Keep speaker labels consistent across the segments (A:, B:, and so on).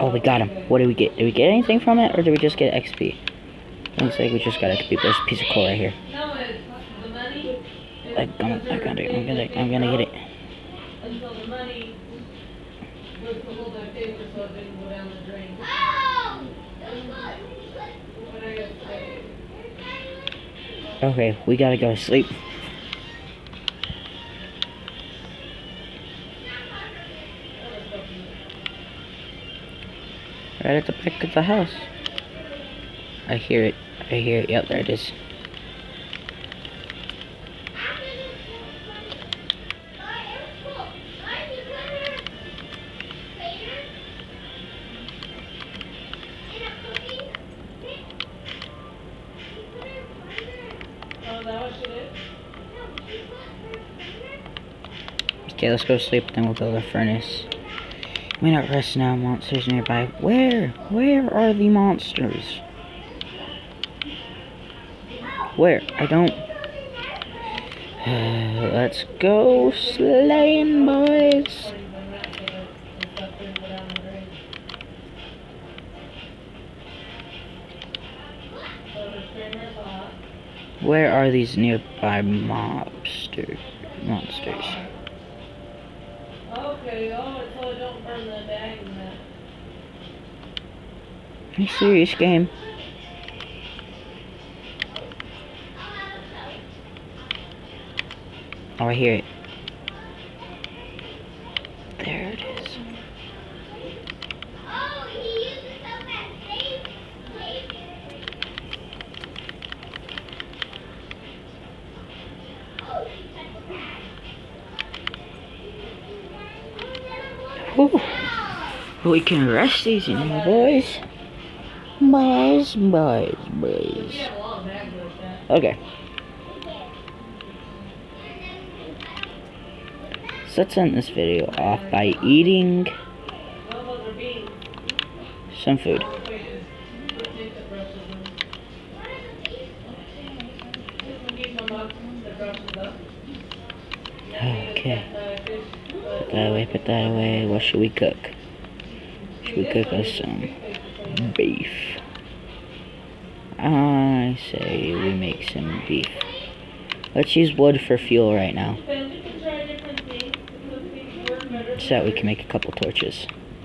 A: Oh, we got him. What did we get? Did we get anything from it, or did we just get XP? Looks like we just got XP. There's a piece of coal right here. I'm gonna get it. Okay, we gotta go to sleep. Right at the back of the house. I hear it. I hear it. Yep, there it is. Okay, let's go to sleep, then we'll build a furnace. We may not rest now, monsters nearby. Where? Where are the monsters? Where? I don't... let's go slaying, boys. Where are these nearby monsters?
B: Okay, so don't burn the bag in that.
A: Are you serious, game? Oh, I hear it. There it is. Whew. We can rest these in here, boys. Boys. Okay. So let's end this video off by eating some food. Okay. Put that away. What should we cook? Should we cook us some beef? I say we make some beef. Let's use wood for fuel right now, so that we can make a couple torches.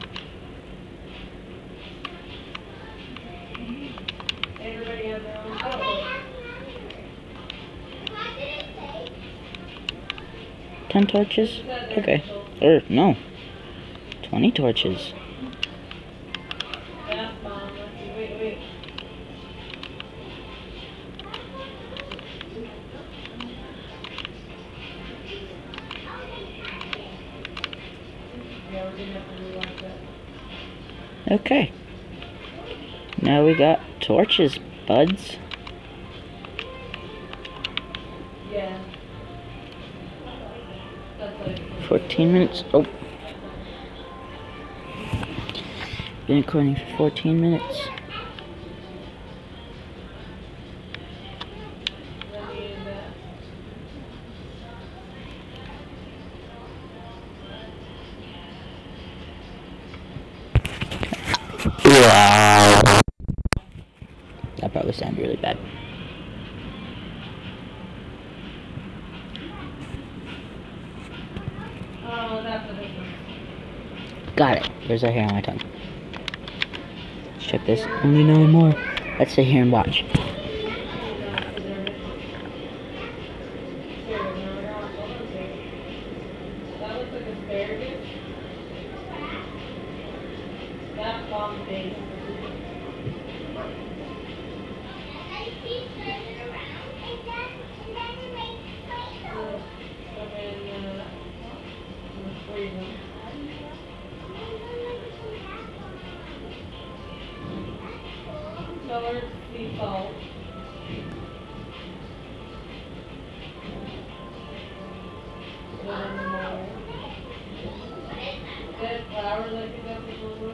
A: Ten torches? Okay. Or, no. 20 torches. Okay. Now we got torches, buds.
B: Yeah.
A: 14 minutes. Oh. Been recording for 14 minutes. Wow. That probably sounded really bad. Got it. There's a hair on my tongue. Let's check this. Only 9 more. Let's sit here and watch.
B: Colored sea salt. Dead flour like you got before.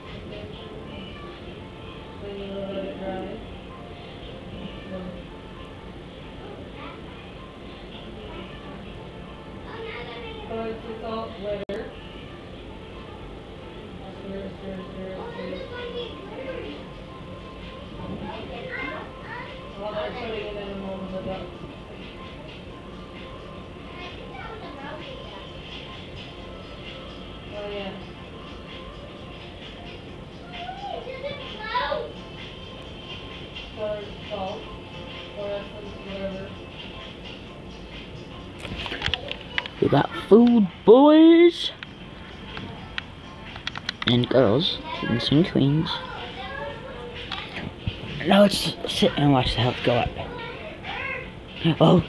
B: Then you let it dry. Colored sea salt, glitter. Stir.
A: We got food, boys and girls, kings and queens. Now let's sit and watch the health go up. Oh.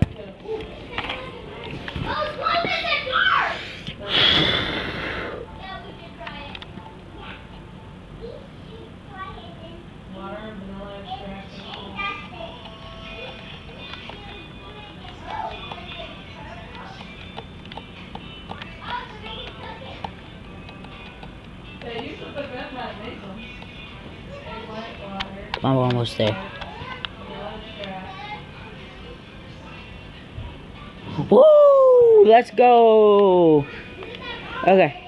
A: I'm almost there. Woo! Let's go! Okay.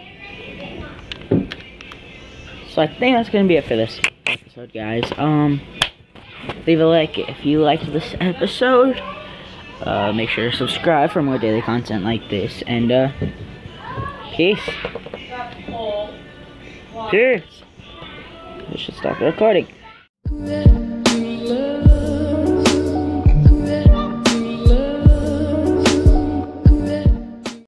A: So I think that's gonna be it for this episode, guys. Leave a like if you liked this episode. Make sure to subscribe for more daily content like this. And peace. Cheers. I should stop recording.